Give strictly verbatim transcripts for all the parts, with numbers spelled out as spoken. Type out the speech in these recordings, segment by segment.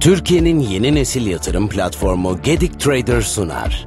Türkiye'nin yeni nesil yatırım platformu Gedik Trader sunar.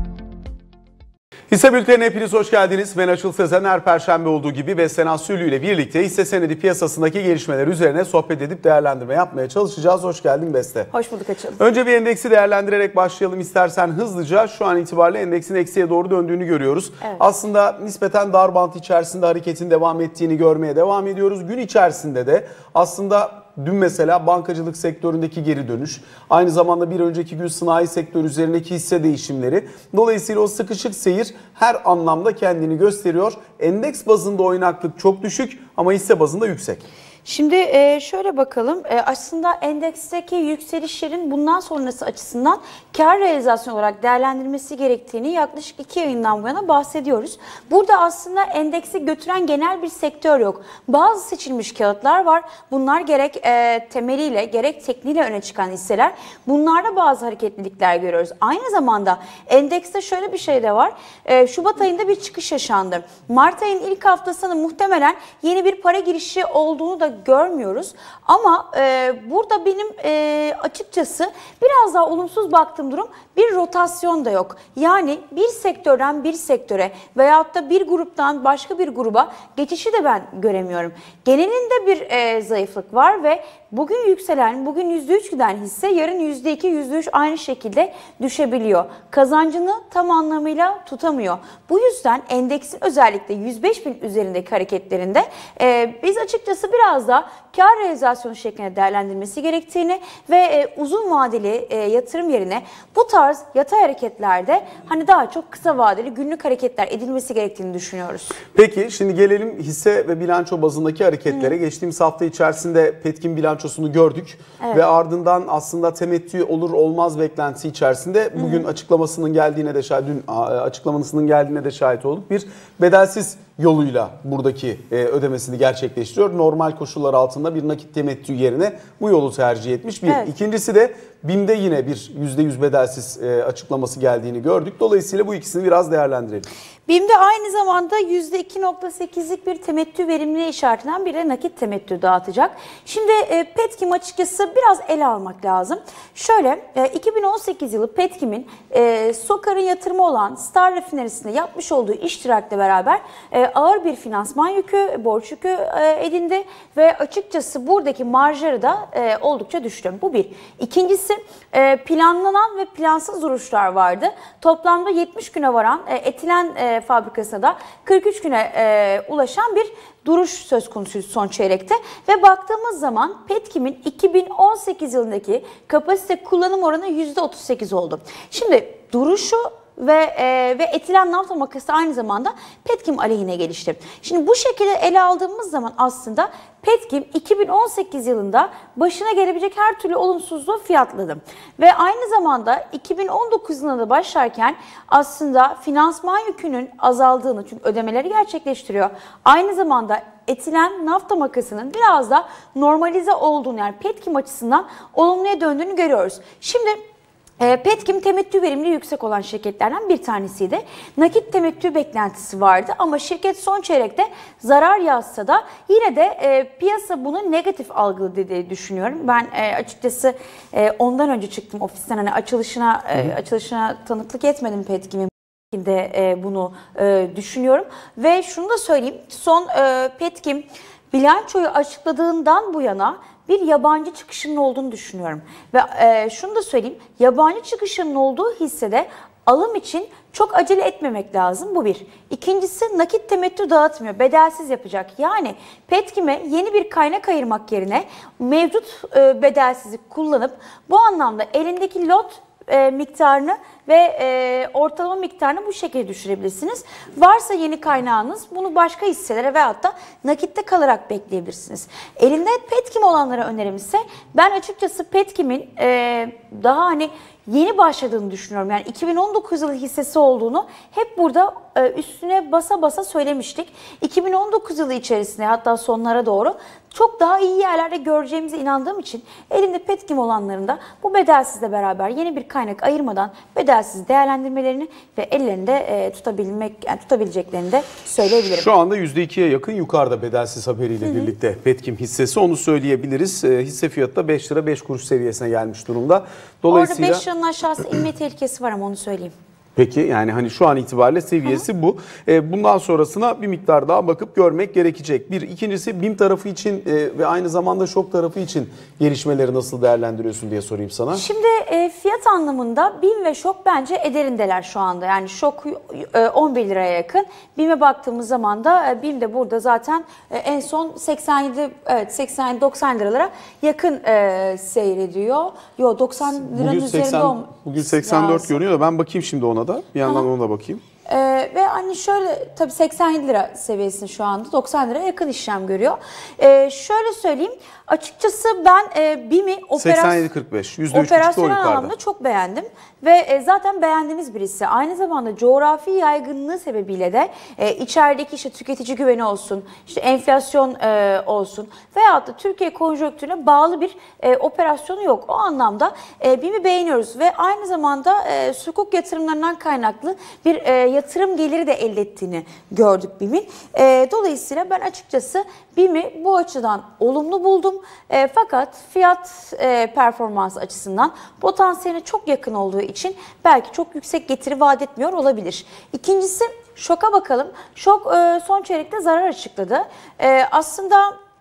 Hisse Bülteni'ne hepiniz hoş geldiniz. Ben Açıl Sezen. Her Perşembe olduğu gibi Beste Nasyülü ile birlikte hisse senedi piyasasındaki gelişmeler üzerine sohbet edip değerlendirme yapmaya çalışacağız. Hoş geldin Beste. Hoş bulduk Açıl. Önce bir endeksi değerlendirerek başlayalım istersen hızlıca. Şu an itibariyle endeksin eksiye doğru döndüğünü görüyoruz. Evet. Aslında nispeten dar bant içerisinde hareketin devam ettiğini görmeye devam ediyoruz. Gün içerisinde de aslında dün mesela bankacılık sektöründeki geri dönüş, aynı zamanda bir önceki gün sanayi sektörü üzerindeki hisse değişimleri. Dolayısıyla o sıkışık seyir her anlamda kendini gösteriyor. Endeks bazında oynaklık çok düşük ama hisse bazında yüksek. Şimdi şöyle bakalım, aslında endeksteki yükselişlerin bundan sonrası açısından kar realizasyonu olarak değerlendirilmesi gerektiğini yaklaşık iki yayından bu yana bahsediyoruz. Burada aslında endeksi götüren genel bir sektör yok. Bazı seçilmiş kağıtlar var. Bunlar gerek temeliyle gerek tekniğiyle öne çıkan hisseler. Bunlarda bazı hareketlilikler görüyoruz. Aynı zamanda endekste şöyle bir şey de var. Şubat ayında bir çıkış yaşandı. Mart ayının ilk haftasında muhtemelen yeni bir para girişi olduğunu da görmüyoruz. Ama e, burada benim e, açıkçası biraz daha olumsuz baktığım durum bir rotasyon da yok. Yani bir sektörden bir sektöre veyahut da bir gruptan başka bir gruba geçişi de ben göremiyorum. Genelinde bir e, zayıflık var ve bugün yükselen, bugün yüzde üç giden hisse yarın yüzde iki, yüzde üç aynı şekilde düşebiliyor. Kazancını tam anlamıyla tutamıyor. Bu yüzden endeksin özellikle yüz beş bin üzerindeki hareketlerinde e, biz açıkçası biraz da kar realizasyonu şeklinde değerlendirmesi gerektiğini ve e, uzun vadeli e, yatırım yerine bu tarz yatay hareketlerde hani daha çok kısa vadeli günlük hareketler edilmesi gerektiğini düşünüyoruz. Peki şimdi gelelim hisse ve bilanço bazındaki hareketlere. Hı. Geçtiğimiz hafta içerisinde Petkim bilançosunu gördük. Evet. Ve ardından aslında temettü olur olmaz beklentisi içerisinde bugün Hı. açıklamasının geldiğine de şahit, dün açıklamasının geldiğine de şahit olduk. Bir bedelsiz yoluyla buradaki ödemesini gerçekleştiriyor. Normal koşullar altında bir nakit temettü yerine bu yolu tercih etmiş. Bir. Evet. İkincisi de BİM'de yine bir yüzde yüz bedelsiz açıklaması geldiğini gördük. Dolayısıyla bu ikisini biraz değerlendirelim. BİM'de aynı zamanda yüzde iki nokta sekizlik bir temettü verimliliği işaretinden bir de nakit temettü dağıtacak. Şimdi Petkim açıkçası biraz ele almak lazım. Şöyle iki bin on sekiz yılı Petkim'in SOKAR'ın yatırımı olan Star Rafinerisi'nde yapmış olduğu iştirakla beraber ağır bir finansman yükü, borç yükü edindi ve açıkçası buradaki marjları da oldukça düştü. Bu bir. İkincisi planlanan ve plansız duruşlar vardı. Toplamda yetmiş güne varan etilen fabrikasına da kırk üç güne ulaşan bir duruş söz konusu son çeyrekte ve baktığımız zaman Petkim'in iki bin on sekiz yılındaki kapasite kullanım oranı yüzde otuz sekiz oldu. Şimdi duruşu ve e, ve etilen nafta makası aynı zamanda Petkim aleyhine gelişti. Şimdi bu şekilde ele aldığımız zaman aslında Petkim iki bin on sekiz yılında başına gelebilecek her türlü olumsuzluğu fiyatladı. Ve aynı zamanda iki bin on dokuz yılında da başlarken aslında finansman yükünün azaldığını, çünkü ödemeleri gerçekleştiriyor. Aynı zamanda etilen nafta makasının biraz da normalize olduğunu, yani Petkim açısından olumluya döndüğünü görüyoruz. Şimdi Petkim temettü verimliliği yüksek olan şirketlerden bir tanesiydi. Nakit temettü beklentisi vardı ama şirket son çeyrekte zarar yazsa da yine de e, piyasa bunu negatif algıladı diye düşünüyorum. Ben e, açıkçası e, ondan önce çıktım ofisten, hani açılışına e, açılışına tanıklık etmedim Petkim'in de e, bunu e, düşünüyorum ve şunu da söyleyeyim, son e, Petkim bilançoyu açıkladığından bu yana bir yabancı çıkışının olduğunu düşünüyorum. Ve e, şunu da söyleyeyim, yabancı çıkışının olduğu hissede alım için çok acele etmemek lazım. Bu bir. İkincisi, nakit temettü dağıtmıyor. Bedelsiz yapacak. Yani Petkim'e yeni bir kaynak ayırmak yerine mevcut e, bedelsizi kullanıp bu anlamda elindeki lot e, miktarını ve e, ortalama miktarını bu şekilde düşürebilirsiniz. Varsa yeni kaynağınız, bunu başka hisselere veyahut da nakitte kalarak bekleyebilirsiniz. Elinde Petkim olanlara önerim ise, ben açıkçası Petkim'in e, daha hani yeni başladığını düşünüyorum. Yani iki bin on dokuz yılı hissesi olduğunu hep burada e, üstüne basa basa söylemiştik. iki bin on dokuz yılı içerisinde, hatta sonlara doğru çok daha iyi yerlerde göreceğimize inandığım için elinde Petkim olanlarında bu bedelsizle beraber yeni bir kaynak ayırmadan bedelsiz değerlendirmelerini ve ellerinde e, tutabilmek yani tutabileceklerini de söyleyebilirim. Şu anda yüzde ikiye yakın yukarıda bedelsiz haberiyle Hı-hı. birlikte Petkim hissesi, onu söyleyebiliriz. E, hisse fiyatı da beş lira beş kuruş seviyesine gelmiş durumda. Dolayısıyla orada beş liranın aşağısı inme tehlikesi var ama onu söyleyeyim. Peki, yani hani şu an itibariyle seviyesi Hı-hı. bu. E, bundan sonrasına bir miktar daha bakıp görmek gerekecek. Bir. İkincisi BİM tarafı için e, ve aynı zamanda şok tarafı için gelişmeleri nasıl değerlendiriyorsun diye sorayım sana. Şimdi e, fiyat anlamında BİM ve şok bence ederindeler şu anda. Yani şok e, on bir liraya yakın. BİM'e baktığımız zaman da e, BİM de burada zaten e, en son seksen yedi evet seksen doksan liralara yakın e, seyrediyor. Yo doksan liranın bugün üzerinde seksen, bugün seksen dört görünüyor da ben bakayım şimdi ona da. Bir yandan ona da bakayım. Ee, ve hani şöyle tabii seksen yedi lira seviyesinde şu anda doksan liraya yakın işlem görüyor. Ee, şöyle söyleyeyim, açıkçası ben e, BİM'i seksen yedi kırk beş, yüzde üç operasyonel anlamda çok beğendim ve e, zaten beğendiğimiz birisi. Aynı zamanda coğrafi yaygınlığı sebebiyle de e, içerideki işte tüketici güveni olsun, işte enflasyon e, olsun veyahut da Türkiye konjonktürüne bağlı bir e, operasyonu yok. O anlamda e, BİM'i beğeniyoruz ve aynı zamanda e, sukuk yatırımlarından kaynaklı bir e, yatırım geliri de elde ettiğini gördük BİM'in. E, dolayısıyla ben açıkçası BİM'i bu açıdan olumlu buldum. E, fakat fiyat e, performans açısından potansiyeline çok yakın olduğu için belki çok yüksek getiri vaat etmiyor olabilir. İkincisi şoka bakalım. Şok e, son çeyrekte zarar açıkladı. E, aslında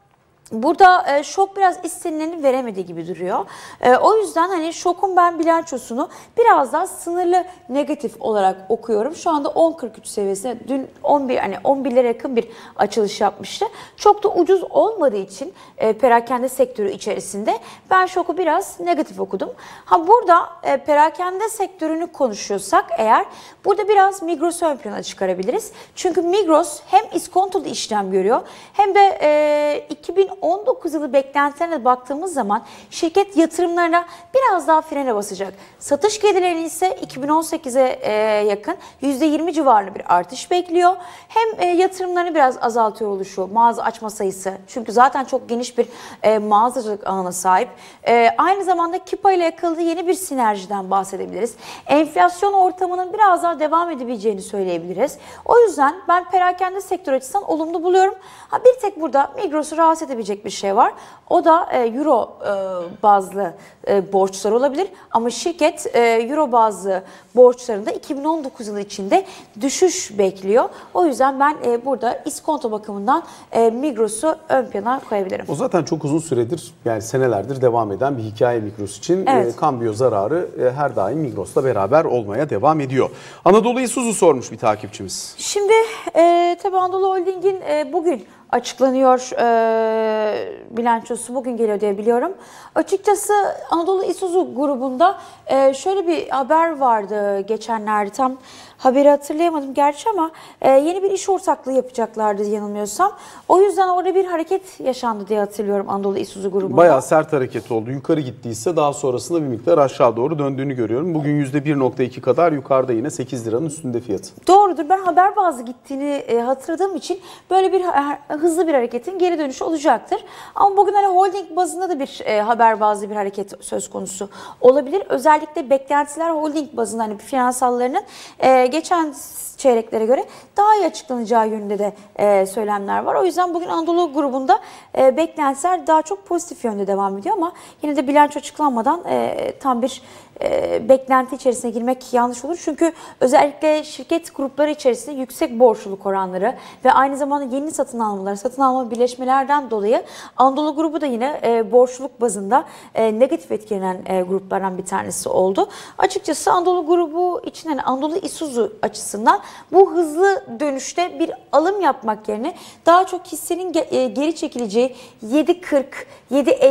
burada e, şok biraz istenileni veremediği gibi duruyor. E, o yüzden hani şokun ben bilançosunu biraz daha sınırlı negatif olarak okuyorum. Şu anda on kırk üç seviyesinde, dün on bir hani on birlere yakın bir açılış yapmıştı. Çok da ucuz olmadığı için e, perakende sektörü içerisinde ben şoku biraz negatif okudum. Ha burada e, perakende sektörünü konuşuyorsak eğer, burada biraz Migros'u ön plana çıkarabiliriz. Çünkü Migros hem iskontolu işlem görüyor hem de e, iki bin on dokuz yılı beklentilerine baktığımız zaman şirket yatırımlarına biraz daha frene basacak. Satış gelirlerini ise iki bin on sekize e, yakın yüzde yirmi civarında bir artış bekliyor. Hem e, yatırımlarını biraz azaltıyor oluşu, mağaza açma sayısı. Çünkü zaten çok geniş bir e, mağazacılık ağına sahip. E, aynı zamanda Kipa ile yakaladığı yeni bir sinerjiden bahsedebiliriz. Enflasyon ortamının biraz daha devam edebileceğini söyleyebiliriz. O yüzden ben perakende sektör açısından olumlu buluyorum. Ha, bir tek burada Migros'u rahatsız edebilecek bir şey var. O da e, euro e, bazlı e, borçlar olabilir. Ama şirket e, euro bazlı borçlarında iki bin on dokuz yılı içinde düşüş bekliyor. O yüzden ben e, burada iskonto bakımından e, Migros'u ön plana koyabilirim. O zaten çok uzun süredir, yani senelerdir devam eden bir hikaye Migros için. Evet. E, kambiyo zararı e, her daim Migros'la beraber olmaya devam ediyor. Anadolu Isuzu sormuş bir takipçimiz. Şimdi e, tabii Anadolu Holding'in e, bugün açıklanıyor e, bilançosu, bugün geliyor diye biliyorum. Açıkçası Anadolu Isuzu grubunda e, şöyle bir haber vardı geçenlerde, tam haberi hatırlayamadım gerçi ama e, yeni bir iş ortaklığı yapacaklardı yanılmıyorsam. O yüzden orada bir hareket yaşandı diye hatırlıyorum Anadolu Isuzu grubunda. Bayağı sert hareket oldu. Yukarı gittiyse daha sonrasında bir miktar aşağı doğru döndüğünü görüyorum. Bugün yüzde bir nokta iki kadar yukarıda, yine sekiz liranın üstünde fiyatı. Doğrudur. Ben haber bazlı gittiğini e, hatırladığım için böyle bir hızlı bir hareketin geri dönüşü olacaktır. Ama bugün hani holding bazında da bir e, haber bazlı bir hareket söz konusu olabilir. Özellikle beklentiler holding bazında, hani finansallarının e, geçen çeyreklere göre daha iyi açıklanacağı yönünde de e, söylemler var. O yüzden bugün Anadolu grubunda e, beklentiler daha çok pozitif yönde devam ediyor ama yine de bilanço açıklanmadan e, tam bir e, beklenti içerisine girmek yanlış olur. Çünkü özellikle şirket grupları içerisinde yüksek borçluluk oranları ve aynı zamanda yeni satın almalar, satın alma birleşmelerden dolayı Anadolu grubu da yine e, borçluluk bazında e, negatif etkilenen e, gruplardan bir tanesi oldu. Açıkçası Anadolu grubu için, yani Anadolu Isuzu açısından bu hızlı dönüşte bir alım yapmak yerine daha çok hissenin geri çekileceği yedi kırk, yedi elli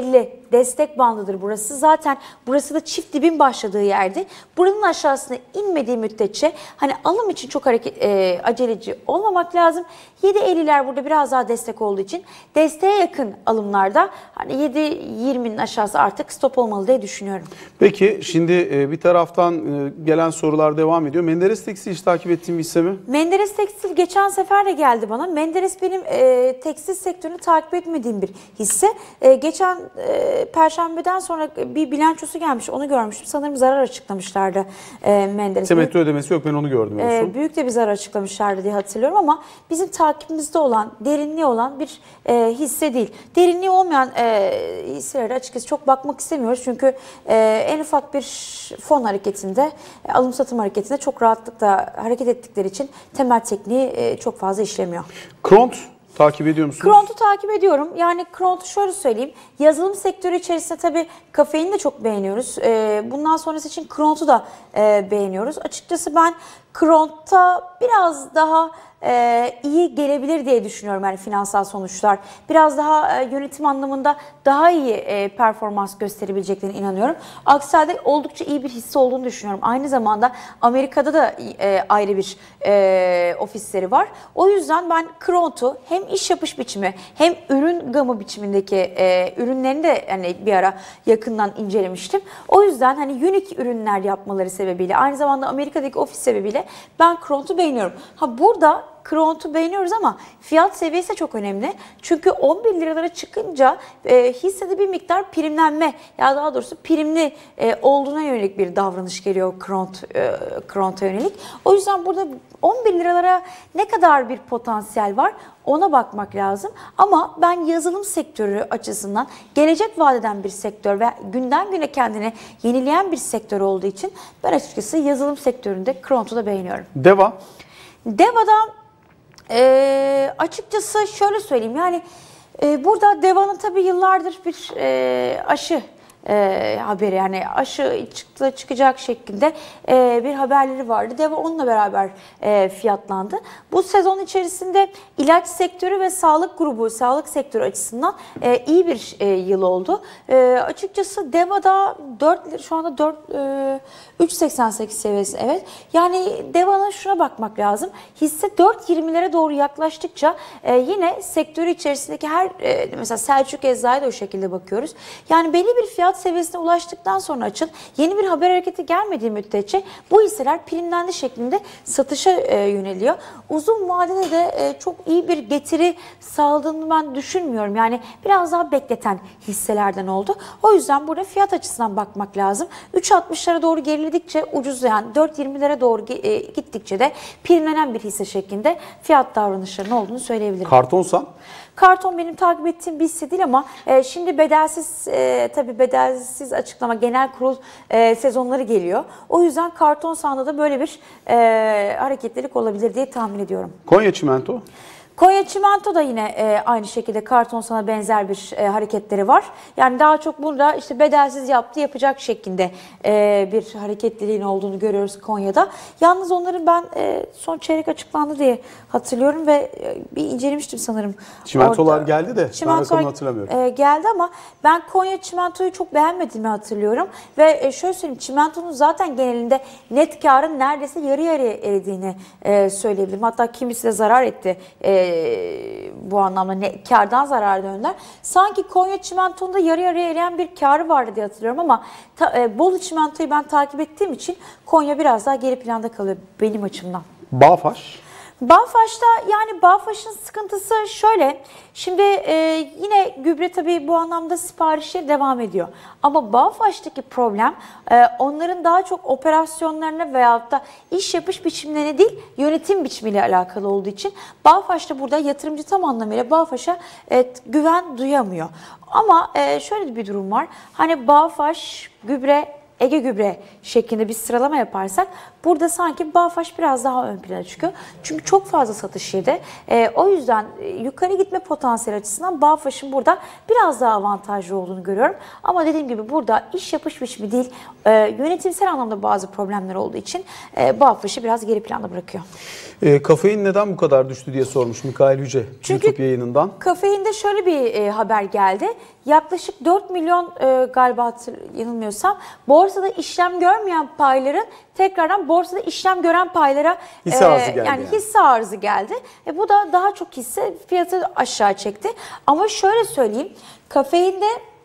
destek bandıdır burası. Zaten burası da çift dibin başladığı yerdi. Buranın aşağısına inmediği müddetçe hani alım için çok hareket, e, aceleci olmamak lazım. yedi elliler burada biraz daha destek olduğu için desteğe yakın alımlarda hani yedi yirminin aşağısı artık stop olmalı diye düşünüyorum. Peki şimdi bir taraftan gelen sorular devam ediyor. Menderes Tekstil hiç takip ettiğim bir hisse mi? Menderes Tekstil geçen sefer de geldi bana. Menderes benim e, tekstil sektörünü takip etmediğim bir hisse. E, geçen e, Perşembeden sonra bir bilançosu gelmiş. Onu görmüştüm. Sanırım zarar açıklamışlardı e, Menderes. Temettü ödemesi yok, ben onu gördüm. E, büyük de bir zarar açıklamışlardı diye hatırlıyorum ama bizim takibimizde olan, derinliği olan bir e, hisse değil. Derinliği olmayan e, hisselere açıkçası çok bakmak istemiyoruz. Çünkü e, en ufak bir fon hareketinde, e, alım satım hareketinde çok rahatlıkla hareket ettikleri için temel tekniği e, çok fazla işlemiyor. Kront takip ediyor musunuz? Kront'u takip ediyorum. Yani Kront'u şöyle söyleyeyim. Yazılım sektörü içerisinde tabii kafeini de çok beğeniyoruz. E, bundan sonrası için Kront'u da e, beğeniyoruz. Açıkçası ben Kront'ta biraz daha e, iyi gelebilir diye düşünüyorum yani finansal sonuçlar. Biraz daha e, yönetim anlamında daha iyi e, performans gösterebileceklerine inanıyorum. Aksi halde oldukça iyi bir hisse olduğunu düşünüyorum. Aynı zamanda Amerika'da da e, ayrı bir e, ofisleri var. O yüzden ben Kront'u hem iş yapış biçimi hem ürün gamı biçimindeki e, ürünlerini de yani bir ara yakından incelemiştim. O yüzden hani unique ürünler yapmaları sebebiyle aynı zamanda Amerika'daki ofis sebebiyle ben Kront'u beğeniyorum. Ha burada Kront'u beğeniyoruz ama fiyat seviyesi çok önemli. Çünkü on bir liralara çıkınca e, hissede bir miktar primlenme ya daha doğrusu primli e, olduğuna yönelik bir davranış geliyor Kront, e, Kront'a yönelik. O yüzden burada on bir liralara ne kadar bir potansiyel var ona bakmak lazım. Ama ben yazılım sektörü açısından gelecek vadeden bir sektör ve günden güne kendini yenileyen bir sektör olduğu için ben açıkçası yazılım sektöründe Kront'u da beğeniyorum. Deva? Deva'da e, açıkçası şöyle söyleyeyim yani e, burada Deva'nın tabii yıllardır bir e, aşı e, haberi yani aşı çıktı çıkacak şeklinde e, bir haberleri vardı. Deva onunla beraber e, fiyatlandı. Bu sezon içerisinde ilaç sektörü ve sağlık grubu, sağlık sektörü açısından e, iyi bir e, yıl oldu. E, açıkçası Deva'da dört şu anda dört üç seksen sekiz seviyesi evet. Yani Deva'nın şuna bakmak lazım. Hisse dört yirmilere doğru yaklaştıkça e, yine sektörü içerisindeki her e, mesela Selçuk Eczacı'ya da o şekilde bakıyoruz. Yani belli bir fiyat seviyesine ulaştıktan sonra açın yeni bir haber hareketi gelmediği müddetçe bu hisseler primlendi şeklinde satışa e, yöneliyor. Uzun vadede de e, çok iyi bir getiri sağladığını ben düşünmüyorum. Yani biraz daha bekleten hisselerden oldu. O yüzden burada fiyat açısından bakmak lazım. üç altmışlara doğru geriledikçe ucuzlayan, dört yirmilere doğru e, gittikçe de primlenen bir hisse şeklinde fiyat davranışlarının olduğunu söyleyebilirim. Kartonsan? Karton benim takip ettiğim bir hisse değil ama e, şimdi bedelsiz e, tabii bedelsiz açıklama genel kurul e, sezonları geliyor. O yüzden karton sahnada da böyle bir e, hareketlilik olabilir diye tahmin ediyorum. Konya Çimento? Konya Çimento da yine e, aynı şekilde karton sana benzer bir e, hareketleri var. Yani daha çok burada işte bedelsiz yaptı yapacak şeklinde e, bir hareketliliğin olduğunu görüyoruz Konya'da. Yalnız onların ben e, son çeyrek açıklandı diye hatırlıyorum ve e, bir incelemiştim sanırım. Çimentolar orada. geldi de ben rakamını hatırlamıyorum. E, geldi ama ben Konya Çimento'yu çok beğenmediğimi hatırlıyorum. Ve e, şöyle söyleyeyim Çimento'nun zaten genelinde net karın neredeyse yarı yarıya eridiğini e, söyleyebilirim. Hatta kimisi de zarar etti. E, bu anlamda ne, kardan zarar döndüler. Sanki Konya Çimento'nda yarı yarıya eriyen bir karı vardı diye hatırlıyorum ama ta, e, Bolu Çimento'yu ben takip ettiğim için Konya biraz daha geri planda kalıyor benim açımdan. Bağfaş? Bağfaş'ta yani Bağfaş'ın sıkıntısı şöyle. Şimdi e, yine gübre tabii bu anlamda siparişleri devam ediyor. Ama Bağfaş'taki problem e, onların daha çok operasyonlarına veyahut da iş yapış biçimlerine değil yönetim biçimiyle alakalı olduğu için Bağfaş'ta burada yatırımcı tam anlamıyla Bağfaş'a e, güven duyamıyor. Ama e, şöyle bir durum var. Hani Bağfaş, gübre Ege Gübre şeklinde bir sıralama yaparsak burada sanki BAFAŞ biraz daha ön plana çıkıyor. Çünkü çok fazla satış yedi. E, o yüzden yukarı gitme potansiyeli açısından BAFAŞ'ın burada biraz daha avantajlı olduğunu görüyorum. Ama dediğim gibi burada iş yapış biçimi değil, e, yönetimsel anlamda bazı problemler olduğu için e, BAFAŞ'ı biraz geri planda bırakıyor. E, kafein neden bu kadar düştü diye sormuş Mikail Yüce Çünkü YouTube yayınından. Kafeinde şöyle bir e, haber geldi. Yaklaşık dört milyon e, galiba yanılmıyorsam borsada işlem görmeyen payların tekrardan borsada işlem gören paylara hisse arzı geldi. Yani, yani hisse arzı geldi. E, bu da daha çok hisse fiyatı aşağı çekti. Ama şöyle söyleyeyim, kafeinde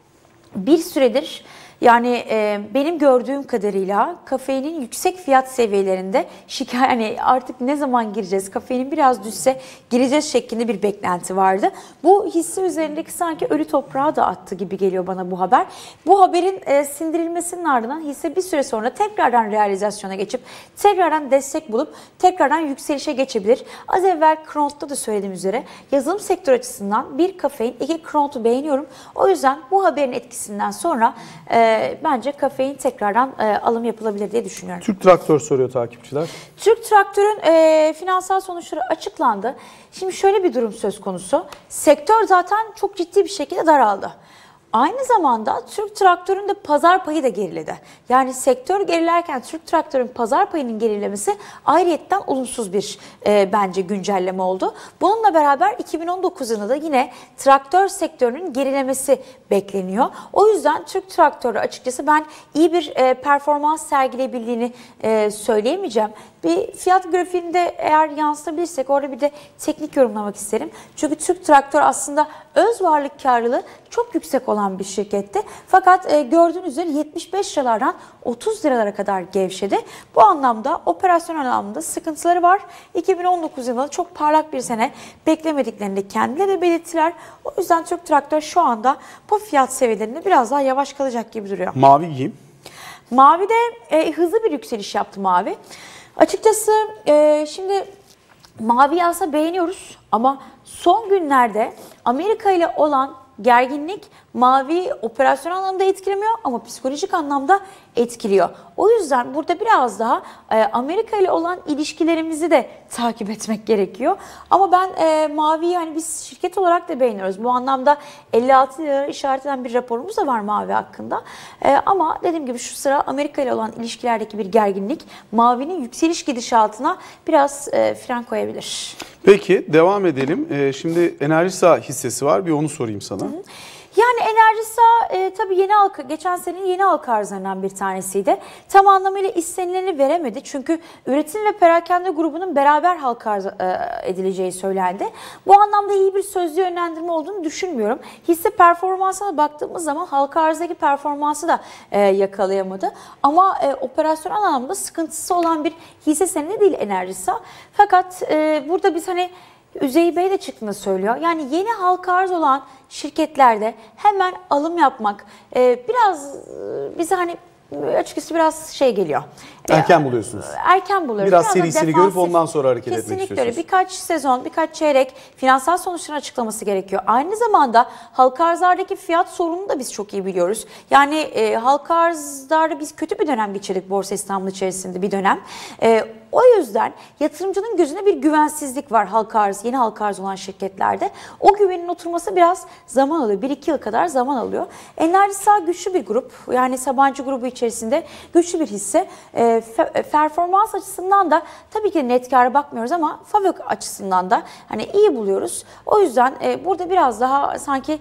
bir süredir yani e, benim gördüğüm kadarıyla kafeinin yüksek fiyat seviyelerinde şikayet, yani artık ne zaman gireceğiz, kafeinin biraz düşse gireceğiz şeklinde bir beklenti vardı. Bu hisse üzerindeki sanki ölü toprağı da attı gibi geliyor bana bu haber. Bu haberin e, sindirilmesinin ardından hisse bir süre sonra tekrardan realizasyona geçip tekrardan destek bulup tekrardan yükselişe geçebilir. Az evvel Kront'ta da söylediğim üzere yazılım sektörü açısından bir kafein, iki Kront'u beğeniyorum. O yüzden bu haberin etkisinden sonra e, bence kafein tekrardan e, alım yapılabilir diye düşünüyorum. Türk Traktör soruyor takipçiler. Türk Traktör'ün e, finansal sonuçları açıklandı. Şimdi şöyle bir durum söz konusu. Sektör zaten çok ciddi bir şekilde daraldı. Aynı zamanda Türk Traktör'ün de pazar payı da geriledi. Yani sektör gerilerken Türk Traktör'ün pazar payının gerilemesi ayrıyetten olumsuz bir e, bence güncelleme oldu. Bununla beraber iki bin on dokuz yılında da yine traktör sektörünün gerilemesi bekleniyor. O yüzden Türk Traktör'ü açıkçası ben iyi bir e, performans sergileyebildiğini e, söyleyemeyeceğim. Bir fiyat grafiğinde eğer yansıtabilirsek orada bir de teknik yorumlamak isterim. Çünkü Türk Traktör aslında öz varlık karlılığı çok yüksek olan bir şirketti. Fakat e, gördüğünüz üzere yetmiş beş liralardan otuz liralara kadar gevşedi. Bu anlamda operasyonel anlamda sıkıntıları var. iki bin on dokuz yılında çok parlak bir sene beklemediklerini de kendileri de belirttiler. O yüzden Türk Traktör şu anda bu fiyat seviyelerinde biraz daha yavaş kalacak gibi duruyor. Mavi giyim. Mavi'de e, hızlı bir yükseliş yaptı Mavi. Açıkçası e, şimdi Mavi'yi aslında beğeniyoruz ama son günlerde Amerika ile olan gerginlik Mavi operasyonel anlamda etkilemiyor ama psikolojik anlamda etkiliyor. O yüzden burada biraz daha e, Amerika ile olan ilişkilerimizi de takip etmek gerekiyor. Ama ben e, Mavi'yi hani biz şirket olarak da beğeniyoruz. Bu anlamda elli altı lira işaret eden bir raporumuz da var Mavi hakkında. E, ama dediğim gibi şu sıra Amerika ile olan ilişkilerdeki bir gerginlik Mavi'nin yükseliş gidişatına biraz e, fren koyabilir. Peki devam edelim. Ee, şimdi Enerjisa hissesi var. Bir onu sorayım sana. Hı hı. Yani Enerjisa e, tabii yeni halka, geçen senenin yeni halka arzlarından bir tanesiydi. Tam anlamıyla istenileni veremedi. Çünkü üretim ve perakende grubunun beraber halka arz e, edileceği söylendi. Bu anlamda iyi bir sözlü yönlendirme olduğunu düşünmüyorum. Hisse performansına baktığımız zaman halka arzdaki performansı da e, yakalayamadı. Ama e, operasyonel anlamda sıkıntısı olan bir hisse senedi değil Enerjisa. Fakat e, burada biz hani Üzey Bey de çıktığını söylüyor. Yani yeni halka arz olan şirketlerde hemen alım yapmak e, biraz e, bize hani açıkçası biraz şey geliyor. Erken buluyorsunuz. Erken buluyoruz. Biraz, biraz defansif, serisini görüp ondan sonra hareket etmek istiyorsunuz. Kesinlikle öyle. Birkaç sezon, birkaç çeyrek finansal sonuçların açıklaması gerekiyor. Aynı zamanda halka arzlardaki fiyat sorununu da biz çok iyi biliyoruz. Yani e, halka arzlarda biz kötü bir dönem geçirdik Borsa İstanbul içerisinde bir dönem. E, o yüzden yatırımcının gözünde bir güvensizlik var halka arz, yeni halka arz olan şirketlerde. O güvenin oturması biraz zaman alıyor. bir iki yıl kadar zaman alıyor. Enerjisa güçlü bir grup. Yani Sabancı grubu içerisinde güçlü bir hisse. E, performans açısından da tabii ki net kâra bakmıyoruz ama FAVÖK açısından da hani iyi buluyoruz. O yüzden e, burada biraz daha sanki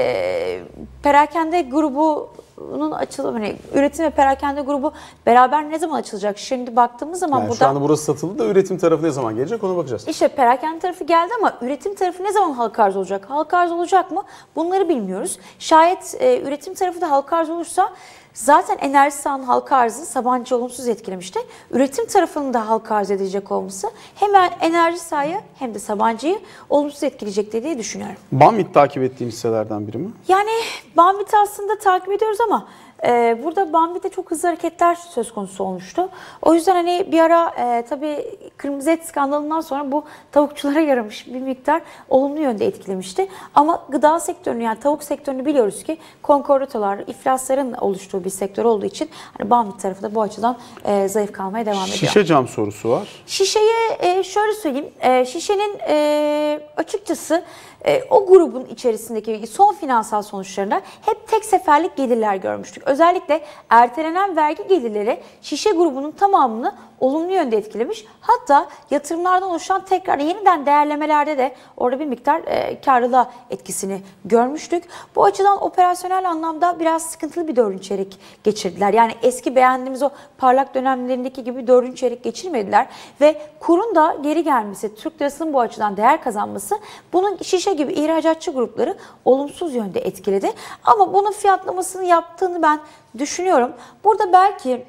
e, perakende grubunun açılımı, hani üretim ve perakende grubu beraber ne zaman açılacak? Şimdi baktığımız zaman yani burada... Şu anda burası satıldı da üretim tarafı ne zaman gelecek ona bakacağız. İşte perakende tarafı geldi ama üretim tarafı ne zaman halka arz olacak? Halka arz olacak mı? Bunları bilmiyoruz. Şayet e, üretim tarafı da halka arz olursa zaten Enerjisa'nın halka arzı Sabancı olumsuz etkilemişti. Üretim tarafının da halka arz edilecek olması hem Enerjisa'yı hem de Sabancı'yı olumsuz etkileyecek diye düşünüyorum. Banvit takip ettiğim hisselerden biri mi? Yani Banvit'i aslında takip ediyoruz ama Ee, burada Bambi'de çok hızlı hareketler söz konusu olmuştu. O yüzden hani bir ara e, tabii kırmızı et skandalından sonra bu tavukçulara yaramış bir miktar olumlu yönde etkilemişti. Ama gıda sektörünü, yani tavuk sektörünü biliyoruz ki konkordatolar, iflasların oluştuğu bir sektör olduğu için hani Bambi tarafı da bu açıdan e, zayıf kalmaya devam ediyor. Şişe cam sorusu var. Şişeye e, şöyle söyleyeyim, e, şişenin e, açıkçası e, o grubun içerisindeki son finansal sonuçlarında hep tek seferlik gelirler görmüştük. Özellikle ertelenen vergi gelirleri şişe grubunun tamamını olumlu yönde etkilemiş. Hatta yatırımlardan oluşan tekrar yeniden değerlemelerde de orada bir miktar e, karlılığa etkisini görmüştük. Bu açıdan operasyonel anlamda biraz sıkıntılı bir dördüncü çeyrek geçirdiler. Yani eski beğendiğimiz o parlak dönemlerindeki gibi dördüncü çeyrek geçirmediler ve kurun da geri gelmesi, Türk lirasının bu açıdan değer kazanması bunun şişe gibi ihracatçı grupları olumsuz yönde etkiledi. Ama bunun fiyatlamasını yaptığını ben düşünüyorum. Burada belki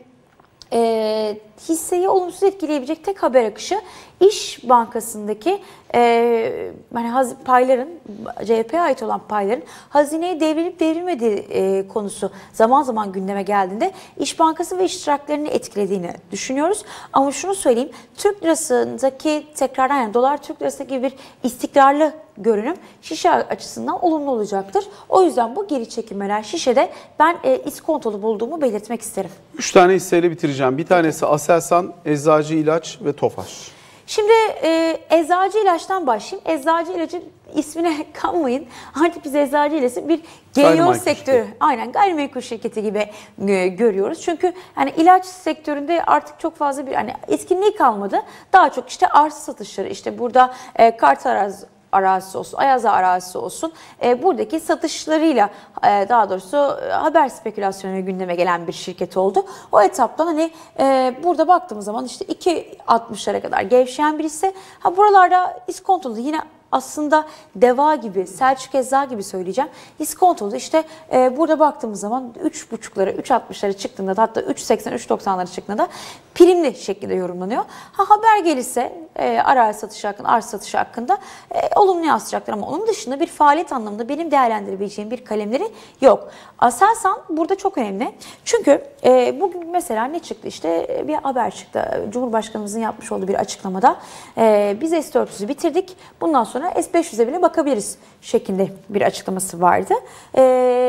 E, hisseyi olumsuz etkileyebilecek tek haber akışı İş Bankası'ndaki e, yani haz, payların, C H P'ye ait olan payların hazineye devrilip devrilmediği e, konusu zaman zaman gündeme geldiğinde İş Bankası ve iştiraklerini etkilediğini düşünüyoruz. Ama şunu söyleyeyim, Türk lirasındaki tekrardan, yani dolar Türk lirası gibi bir istikrarlı görünüm şişe açısından olumlu olacaktır. O yüzden bu geri çekilmeler şişede ben e, iskontolu bulduğumu belirtmek isterim. Üç tane hisseyle bitireceğim. Bir tanesi Aselsan, Eczacı İlaç ve Tofaş. Şimdi e, eczacı ilaçtan başlayayım. Eczacı ilacı ismine kanmayın. Artık biz eczacı ilacı bir geliyor sektörü. Şirketi. Aynen, gayrimenkul şirketi gibi e, görüyoruz. Çünkü yani ilaç sektöründe artık çok fazla bir hani etkinliği kalmadı. Daha çok işte arsa satışları, işte burada e, kart arazi arazisi olsun, Ayaza arazisi olsun, e, buradaki satışlarıyla e, daha doğrusu e, haber spekülasyonu gündeme gelen bir şirket oldu. O etaptan hani e, burada baktığımız zaman işte iki altmışlara kadar gevşeyen bir hisse. Ha, buralarda iskontolu yine aslında Deva gibi, Selçuk Eczacı gibi söyleyeceğim. İskontolu işte e, burada baktığımız zaman üç buçuklara, üç altmışlara çıktığında da, hatta üç seksen, üç doksanlara çıktığında primli şekilde yorumlanıyor. Ha, haber gelirse e, arazi satışı hakkında, arsa satışı hakkında e, olumlu yansıyacaktır ama onun dışında bir faaliyet anlamında benim değerlendirebileceğim bir kalemleri yok. Aselsan burada çok önemli. Çünkü e, bugün mesela ne çıktı? İşte bir haber çıktı. Cumhurbaşkanımızın yapmış olduğu bir açıklamada e, biz S dört yüzü bitirdik. Bundan sonra S beş yüze bile bakabiliriz şeklinde bir açıklaması vardı. E,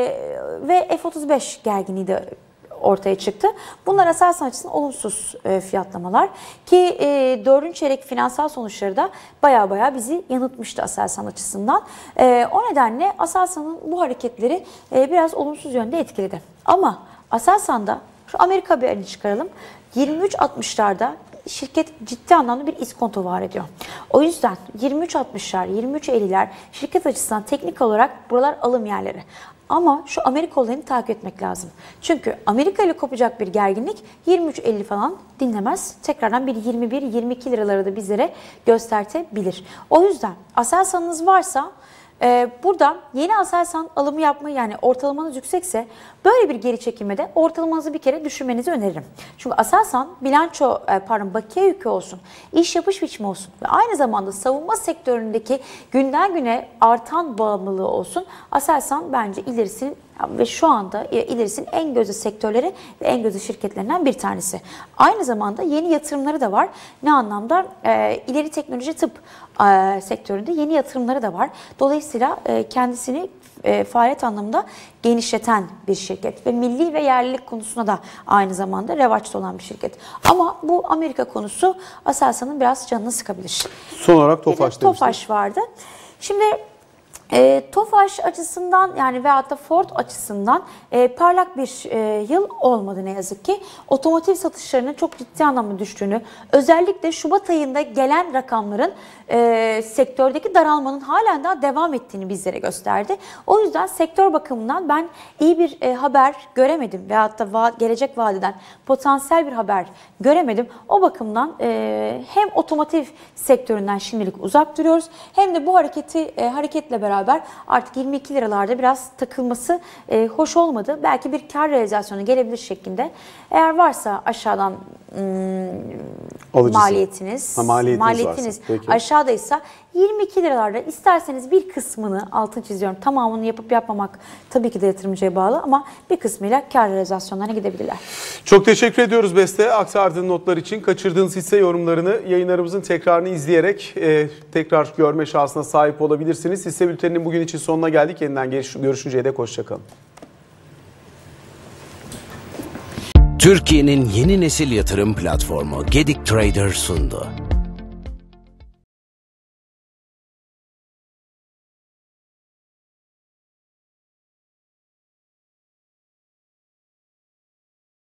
ve F otuz beş gerginliği de ortaya çıktı. Bunlar Aselsan açısından olumsuz e, fiyatlamalar ki e, dördüncü çeyrek finansal sonuçları da baya baya bizi yanıltmıştı Aselsan açısından. E, o nedenle Aselsan'ın bu hareketleri e, biraz olumsuz yönde etkiledi. Ama Aselsan'da şu Amerika haberini çıkaralım. yirmi üç altmışlarda şirket ciddi anlamda bir iskonto var ediyor. O yüzden yirmi üç altmışlar, yirmi üç elliler şirket açısından teknik olarak buralar alım yerleri. Ama şu Amerika olayını takip etmek lazım. Çünkü Amerika ile kopacak bir gerginlik yirmi üç elli falan dinlemez. Tekrardan bir yirmi bir yirmi iki liraları da bizlere göstertebilir. O yüzden Aselsan'ınız varsa Ee, burada yeni Aselsan alımı yapmayı, yani ortalamanız yüksekse böyle bir geri çekilmede ortalamanızı bir kere düşürmenizi öneririm. Çünkü Aselsan bilanço, pardon bakiye yükü olsun, iş yapış biçimi olsun ve aynı zamanda savunma sektöründeki günden güne artan bağımlılığı olsun. Aselsan bence ilerisinin ve şu anda ilerisinin en gözde sektörleri ve en gözde şirketlerinden bir tanesi. Aynı zamanda yeni yatırımları da var. Ne anlamda? E, ileri teknoloji tıp e, sektöründe yeni yatırımları da var. Dolayısıyla e, kendisini e, faaliyet anlamında genişleten bir şirket ve milli ve yerlilik konusuna da aynı zamanda revaçta olan bir şirket. Ama bu Amerika konusu Aselsan'ın biraz canını sıkabilir. Son olarak Tofaş demiştim. Tofaş vardı. Şimdi E, Tofaş açısından, yani veyahut da Ford açısından e, parlak bir e, yıl olmadı ne yazık ki. Otomotiv satışlarının çok ciddi anlamda düştüğünü, özellikle Şubat ayında gelen rakamların e, sektördeki daralmanın halen daha devam ettiğini bizlere gösterdi. O yüzden sektör bakımından ben iyi bir e, haber göremedim veyahut da va gelecek vadeden potansiyel bir haber göremedim. O bakımdan e, hem otomotiv sektöründen şimdilik uzak duruyoruz, hem de bu hareketi e, hareketle beraber artık yirmi iki liralarda biraz takılması e, hoş olmadı. Belki bir kar realizasyonu gelebilir şeklinde. Eğer varsa aşağıdan Alıcısı. maliyetiniz, Ha, maliyetiniz maliyetiniz varsa. Peki. aşağıdaysa yirmi iki liralarda isterseniz bir kısmını, altın çiziyorum, tamamını yapıp yapmamak tabii ki de yatırımcıya bağlı ama bir kısmıyla kar realizasyonlarına gidebilirler. Çok teşekkür ediyoruz Beste aktardığın notlar için. Kaçırdığınız hisse yorumlarını yayınlarımızın tekrarını izleyerek e, tekrar görme şansına sahip olabilirsiniz. Hisse bülteninin bugün için sonuna geldik. Yeniden görüşünceye dek hoşçakalın. Türkiye'nin yeni nesil yatırım platformu Gedik Trader sundu.